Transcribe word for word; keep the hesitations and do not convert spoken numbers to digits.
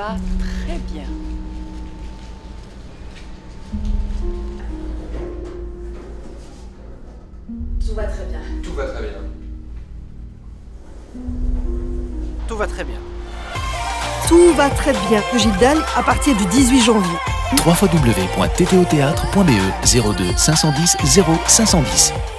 va très bien. Tout va très bien. Tout va très bien. Tout va très bien. Tout va très bien. Gilles Dalle à partir du dix-huit janvier. w w w point t t o théâtre point b e zéro deux cinq cent dix zéro cinq cent dix.